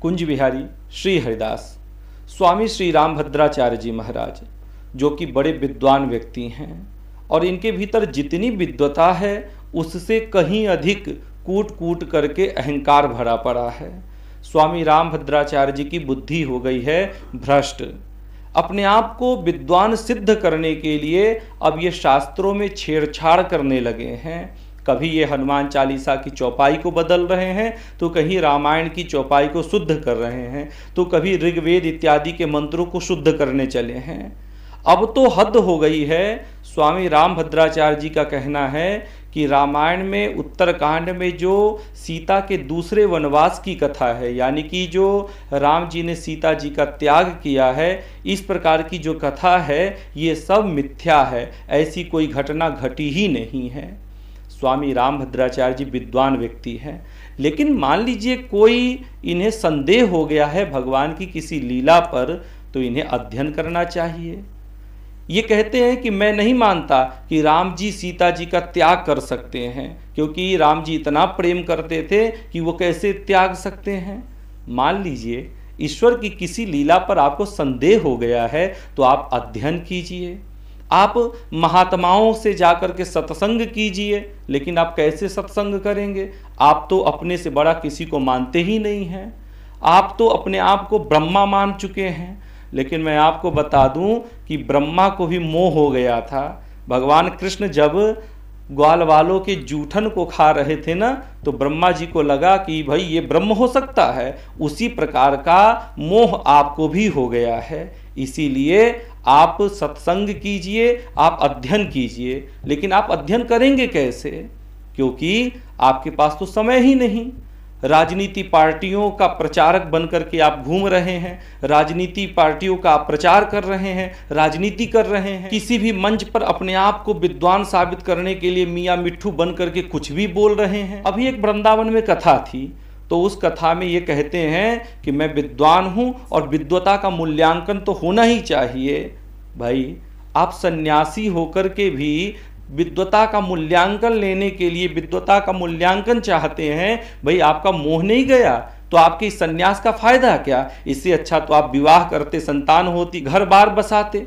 कुंज बिहारी श्री हरिदास स्वामी श्री रामभद्राचार्य जी महाराज, जो कि बड़े विद्वान व्यक्ति हैं और इनके भीतर जितनी विद्वता है उससे कहीं अधिक कूट कूट करके अहंकार भरा पड़ा है। स्वामी रामभद्राचार्य जी की बुद्धि हो गई है भ्रष्ट। अपने आप को विद्वान सिद्ध करने के लिए अब ये शास्त्रों में छेड़छाड़ करने लगे हैं। कभी ये हनुमान चालीसा की चौपाई को बदल रहे हैं, तो कहीं रामायण की चौपाई को शुद्ध कर रहे हैं, तो कभी ऋग्वेद इत्यादि के मंत्रों को शुद्ध करने चले हैं। अब तो हद हो गई है। स्वामी रामभद्राचार्य जी का कहना है कि रामायण में उत्तरकांड में जो सीता के दूसरे वनवास की कथा है, यानी कि जो राम जी ने सीता जी का त्याग किया है, इस प्रकार की जो कथा है ये सब मिथ्या है, ऐसी कोई घटना घटी ही नहीं है। स्वामी रामभद्राचार्य जी विद्वान व्यक्ति हैं, लेकिन मान लीजिए कोई इन्हें संदेह हो गया है भगवान की किसी लीला पर, तो इन्हें अध्ययन करना चाहिए। ये कहते हैं कि मैं नहीं मानता कि राम जी सीता जी का त्याग कर सकते हैं, क्योंकि राम जी इतना प्रेम करते थे कि वो कैसे त्याग सकते हैं। मान लीजिए ईश्वर की किसी लीला पर आपको संदेह हो गया है, तो आप अध्ययन कीजिए, आप महात्माओं से जाकर के सत्संग कीजिए। लेकिन आप कैसे सत्संग करेंगे? आप तो अपने से बड़ा किसी को मानते ही नहीं हैं। आप तो अपने आप को ब्रह्मा मान चुके हैं। लेकिन मैं आपको बता दूं कि ब्रह्मा को भी मोह हो गया था। भगवान कृष्ण जब ग्वाल वालों के जूठन को खा रहे थे ना, तो ब्रह्मा जी को लगा कि भाई ये ब्रह्म हो सकता है। उसी प्रकार का मोह आपको भी हो गया है। इसीलिए आप सत्संग कीजिए, आप अध्ययन कीजिए। लेकिन आप अध्ययन करेंगे कैसे? क्योंकि आपके पास तो समय ही नहीं। राजनीति पार्टियों का प्रचारक बनकर के आप घूम रहे हैं, राजनीति पार्टियों का आप प्रचार कर रहे हैं, राजनीति कर रहे हैं। किसी भी मंच पर अपने आप को विद्वान साबित करने के लिए मियाँ मिट्ठू बन करके कुछ भी बोल रहे हैं। अभी एक वृंदावन में कथा थी, तो उस कथा में ये कहते हैं कि मैं विद्वान हूँ और विद्वता का मूल्यांकन तो होना ही चाहिए। भाई, आप सन्यासी होकर के भी विद्वता का मूल्यांकन लेने के लिए विद्वता का मूल्यांकन चाहते हैं। भाई, आपका मोह नहीं गया तो आपके इस सन्यास का फायदा क्या? इससे अच्छा तो आप विवाह करते, संतान होती, घर बार बसाते।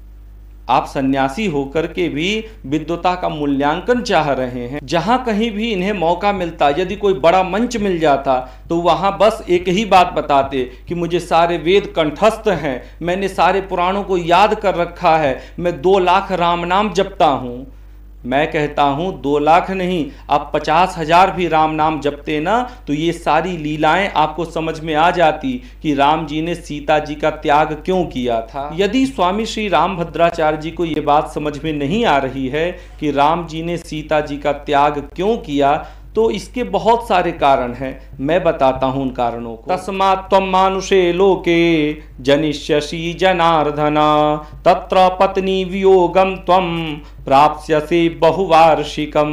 आप सन्यासी होकर के भी विद्वता का मूल्यांकन चाह रहे हैं। जहां कहीं भी इन्हें मौका मिलता, यदि कोई बड़ा मंच मिल जाता, तो वहां बस एक ही बात बताते कि मुझे सारे वेद कंठस्थ हैं, मैंने सारे पुराणों को याद कर रखा है, मैं 2 लाख राम नाम जपता हूं। मैं कहता हूं 2 लाख नहीं, आप 50,000 भी राम नाम जपते ना, तो ये सारी लीलाएं आपको समझ में आ जाती कि राम जी ने सीता जी का त्याग क्यों किया था। यदि स्वामी श्री रामभद्राचार्य जी को ये बात समझ में नहीं आ रही है कि राम जी ने सीता जी का त्याग क्यों किया, तो इसके बहुत सारे कारण हैं। मैं बताता हूं उन कारणों को। तस्मात् त्वं मानुषे लोके जनिष्यसि जनार्दन तत्र पत्नी वियोगम त्वं प्राप्स्यसि बहुवार्षिकम।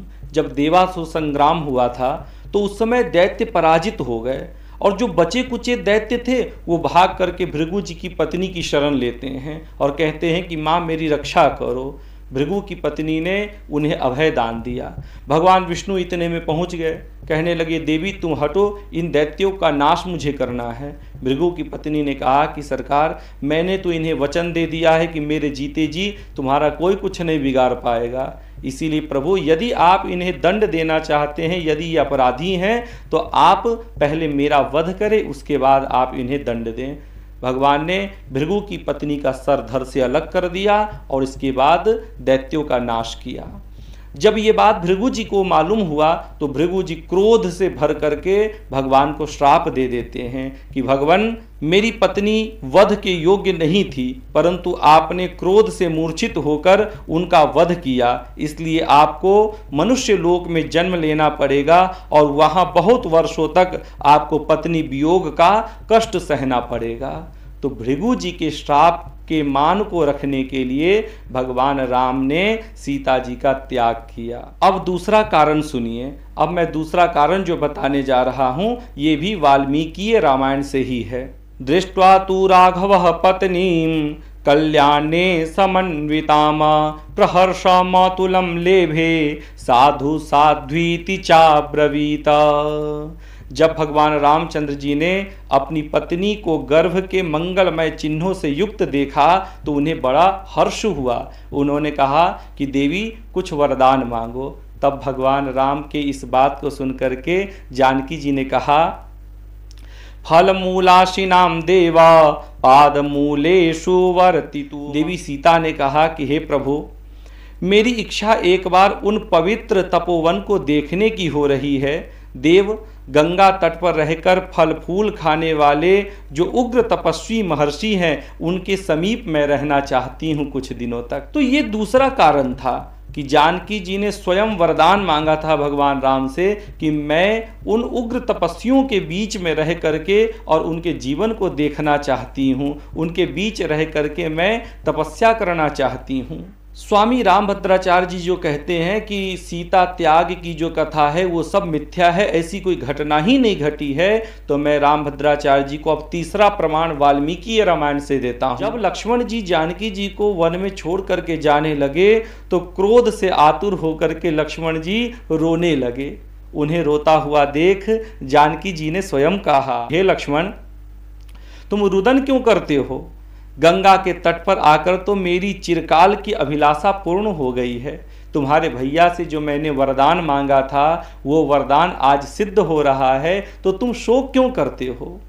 जब देवासुर संग्राम हुआ था तो उस समय दैत्य पराजित हो गए, और जो बचे कुचे दैत्य थे वो भाग करके भृगु जी की पत्नी की शरण लेते हैं और कहते हैं कि माँ मेरी रक्षा करो। भृगु की पत्नी ने उन्हें अभय दान दिया। भगवान विष्णु इतने में पहुंच गए, कहने लगे देवी तुम हटो, इन दैत्यों का नाश मुझे करना है। भृगु की पत्नी ने कहा कि सरकार, मैंने तो इन्हें वचन दे दिया है कि मेरे जीते जी तुम्हारा कोई कुछ नहीं बिगाड़ पाएगा। इसीलिए प्रभु, यदि आप इन्हें दंड देना चाहते हैं, यदि ये अपराधी हैं, तो आप पहले मेरा वध करें, उसके बाद आप इन्हें दंड दें। भगवान ने भृगु की पत्नी का सर धड़ से अलग कर दिया और इसके बाद दैत्यों का नाश किया। जब ये बात भृगु जी को मालूम हुआ तो भृगु जी क्रोध से भर करके भगवान को श्राप दे देते हैं कि भगवान, मेरी पत्नी वध के योग्य नहीं थी, परंतु आपने क्रोध से मूर्छित होकर उनका वध किया, इसलिए आपको मनुष्य लोक में जन्म लेना पड़ेगा और वहाँ बहुत वर्षों तक आपको पत्नी वियोग का कष्ट सहना पड़ेगा। तो भृगु जी के श्राप के मान को रखने के लिए भगवान राम ने सीता जी का त्याग किया। अब दूसरा कारण सुनिए। अब मैं दूसरा कारण जो बताने जा रहा हूं ये भी वाल्मीकि रामायण से ही है। दृष्ट्वा तु राघवः पत्नीं कल्याणे समन्विताम प्रहर्षमतुलं लेभे साधु साध्वीति चाब्रवीत। जब भगवान रामचंद्र जी ने अपनी पत्नी को गर्भ के मंगलमय चिन्हों से युक्त देखा तो उन्हें बड़ा हर्ष हुआ। उन्होंने कहा कि देवी कुछ वरदान मांगो। तब भगवान राम के इस बात को सुनकर के जानकी जी ने कहा, फल मूलाशिनाम देवा पाद मूलेषु वर्तितु। देवी सीता ने कहा कि हे प्रभु, मेरी इच्छा एक बार उन पवित्र तपोवन को देखने की हो रही है। देव, गंगा तट पर रहकर फल फूल खाने वाले जो उग्र तपस्वी महर्षि हैं उनके समीप मैं रहना चाहती हूँ कुछ दिनों तक। तो ये दूसरा कारण था कि जानकी जी ने स्वयं वरदान मांगा था भगवान राम से कि मैं उन उग्र तपस्वियों के बीच में रह करके और उनके जीवन को देखना चाहती हूँ, उनके बीच रह करके मैं तपस्या करना चाहती हूँ। स्वामी रामभद्राचार्य जी जो कहते हैं कि सीता त्याग की जो कथा है वो सब मिथ्या है, ऐसी कोई घटना ही नहीं घटी है, तो मैं रामभद्राचार्य जी को अब तीसरा प्रमाण वाल्मीकि रामायण से देता हूँ। जब लक्ष्मण जी जानकी जी को वन में छोड़ करके जाने लगे तो क्रोध से आतुर होकर के लक्ष्मण जी रोने लगे। उन्हें रोता हुआ देख जानकी जी ने स्वयं कहा, हे लक्ष्मण, तुम रुदन क्यों करते हो? गंगा के तट पर आकर तो मेरी चिरकाल की अभिलाषा पूर्ण हो गई है। तुम्हारे भैया से जो मैंने वरदान मांगा था वो वरदान आज सिद्ध हो रहा है, तो तुम शोक क्यों करते हो?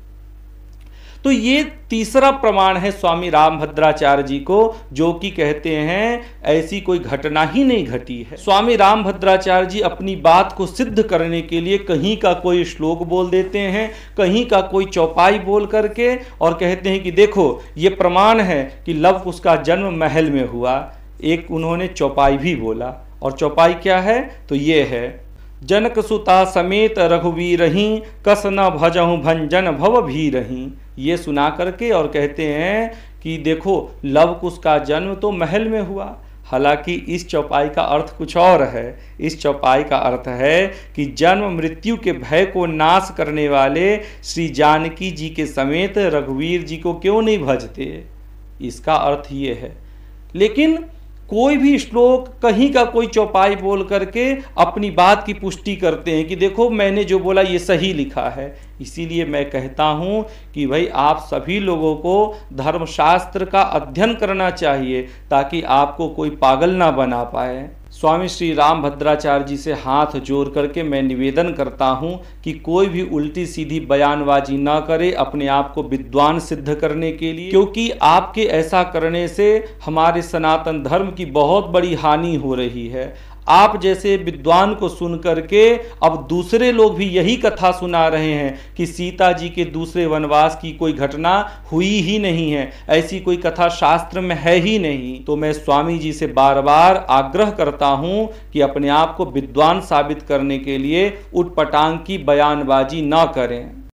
तो ये तीसरा प्रमाण है स्वामी रामभद्राचार्य जी को, जो कि कहते हैं ऐसी कोई घटना ही नहीं घटी है। स्वामी रामभद्राचार्य जी अपनी बात को सिद्ध करने के लिए कहीं का कोई श्लोक बोल देते हैं, कहीं का कोई चौपाई बोल करके और कहते हैं कि देखो ये प्रमाण है कि लव कुश का जन्म महल में हुआ। एक उन्होंने चौपाई भी बोला, और चौपाई क्या है? तो ये है, जनक सुता समेत रघुवीरहि कस न भजहु भंजन भव भीरहि। ये सुना करके और कहते हैं कि देखो लव कुश का जन्म तो महल में हुआ। हालांकि इस चौपाई का अर्थ कुछ और है। इस चौपाई का अर्थ है कि जन्म मृत्यु के भय को नाश करने वाले श्री जानकी जी के समेत रघुवीर जी को क्यों नहीं भजते, इसका अर्थ ये है। लेकिन कोई भी श्लोक, कहीं का कोई चौपाई बोल करके अपनी बात की पुष्टि करते हैं कि देखो मैंने जो बोला ये सही लिखा है। इसीलिए मैं कहता हूँ कि भाई आप सभी लोगों को धर्मशास्त्र का अध्ययन करना चाहिए ताकि आपको कोई पागल ना बना पाए। स्वामी श्री रामभद्राचार्य जी से हाथ जोड़ करके मैं निवेदन करता हूँ कि कोई भी उल्टी सीधी बयानबाजी ना करे अपने आप को विद्वान सिद्ध करने के लिए, क्योंकि आपके ऐसा करने से हमारे सनातन धर्म की बहुत बड़ी हानि हो रही है। आप जैसे विद्वान को सुन करके अब दूसरे लोग भी यही कथा सुना रहे हैं कि सीता जी के दूसरे वनवास की कोई घटना हुई ही नहीं है, ऐसी कोई कथा शास्त्र में है ही नहीं। तो मैं स्वामी जी से बार बार आग्रह करता हूं कि अपने आप को विद्वान साबित करने के लिए उटपटांग की बयानबाजी ना करें।